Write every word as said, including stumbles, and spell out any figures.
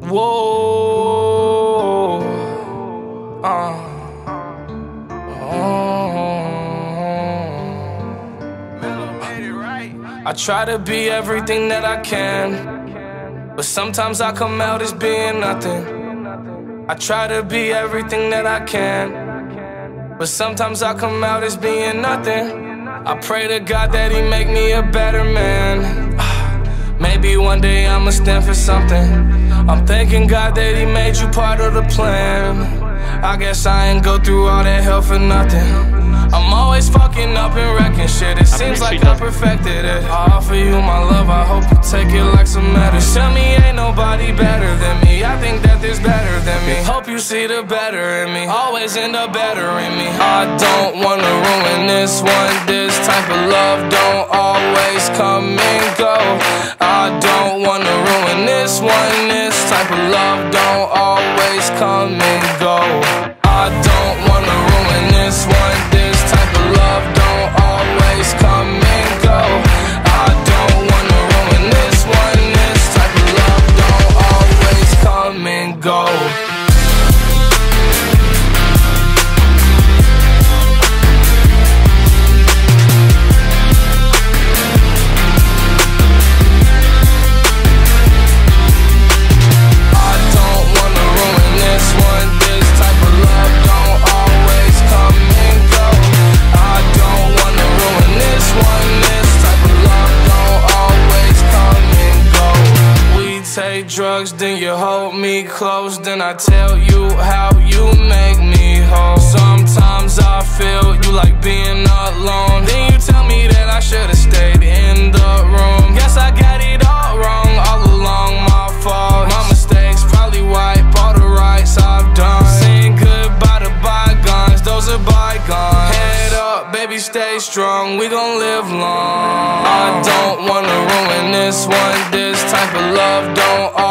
Whoa. Uh. I try to be everything that I can, but sometimes I come out as being nothing. I try to be everything that I can, but sometimes I come out as being nothing. I pray to God that He make me a better man. Maybe one day I'ma stand for something. I'm thanking God that He made you part of the plan. I guess I ain't go through all that hell for nothing. I'm always fucking up and wrecking shit. It seems like I perfected it. I offer you my love, I hope you take it like some medicine. Tell me ain't nobody better than me. I think that there's better than me. Hope you see the better in me. Always end up better in me. I don't wanna ruin this one. This type of love don't always come and go. I don't wanna ruin this one. This type of love don't always come and go. I don't wanna ruin this one. This type of love don't always come and go. I don't wanna ruin this one. This type of love don't always come and go. Take drugs, then you hold me close. Then I tell you how you make me whole. Sometimes I feel you like being alone. Then you tell me that I should've stayed in the room. Guess I got it all wrong, all along my fault. My mistakes probably wipe all the rights I've done. Saying goodbye to bygones, those are bygones. Head up, baby, stay strong, we gon' live long. I don't wanna ruin this one. This type of love don't